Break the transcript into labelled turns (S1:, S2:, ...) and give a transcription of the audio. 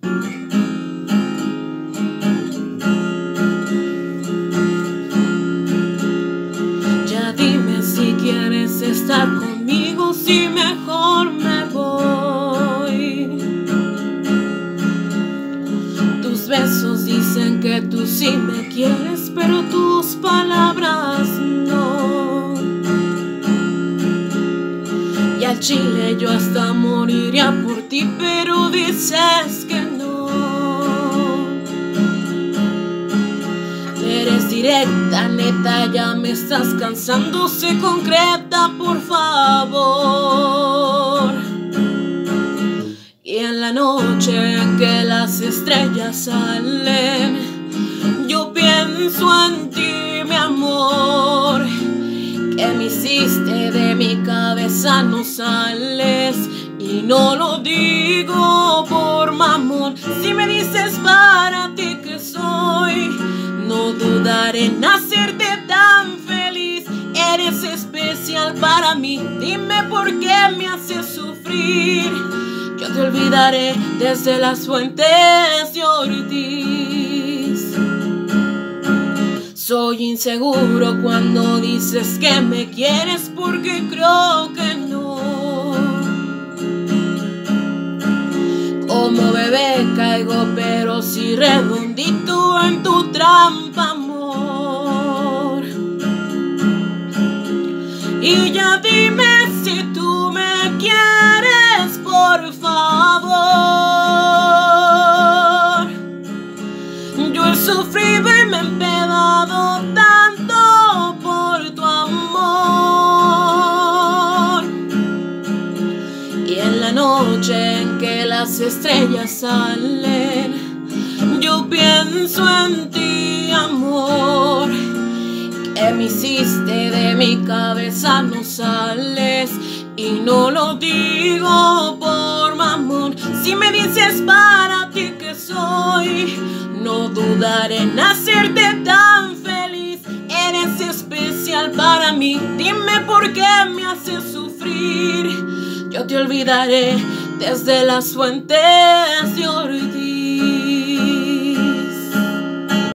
S1: Ya dime si quieres estar conmigo, si mejor me voy. Tus besos dicen que tú sí me quieres, pero tus palabras no. Y al chile yo hasta moriría por ti, pero dices que no. Eres directa, neta, ya me estás cansando, sé concreta, por favor. Y en la noche en que las estrellas salen, yo pienso en ti, mi amor. Que me hiciste de mi cabeza, no sales. Y no lo digo por mamón. Si me dices para ti que soy, no dudaré en hacerte tan feliz. Eres especial para mí, dime por qué me haces sufrir. Yo te olvidaré desde las fuentes de Ortiz. Soy inseguro cuando dices que me quieres, porque creo que no. Como bebé caigo, pero sí redondito en tu trampa, amor. Y ya dime si tú me quieres, por favor. Yo he sufrido y me he empedado tanto por tu amor. Y en la noche en que las estrellas salen, yo pienso en ti, amor. Que me hiciste de mi cabeza, no sales. Y no lo digo por mamón. Si me dices para ti que soy, no dudaré en hacerte tan feliz. Eres especial para mí, dime por qué me haces sufrir. Yo te olvidaré desde las fuentes de Ortiz.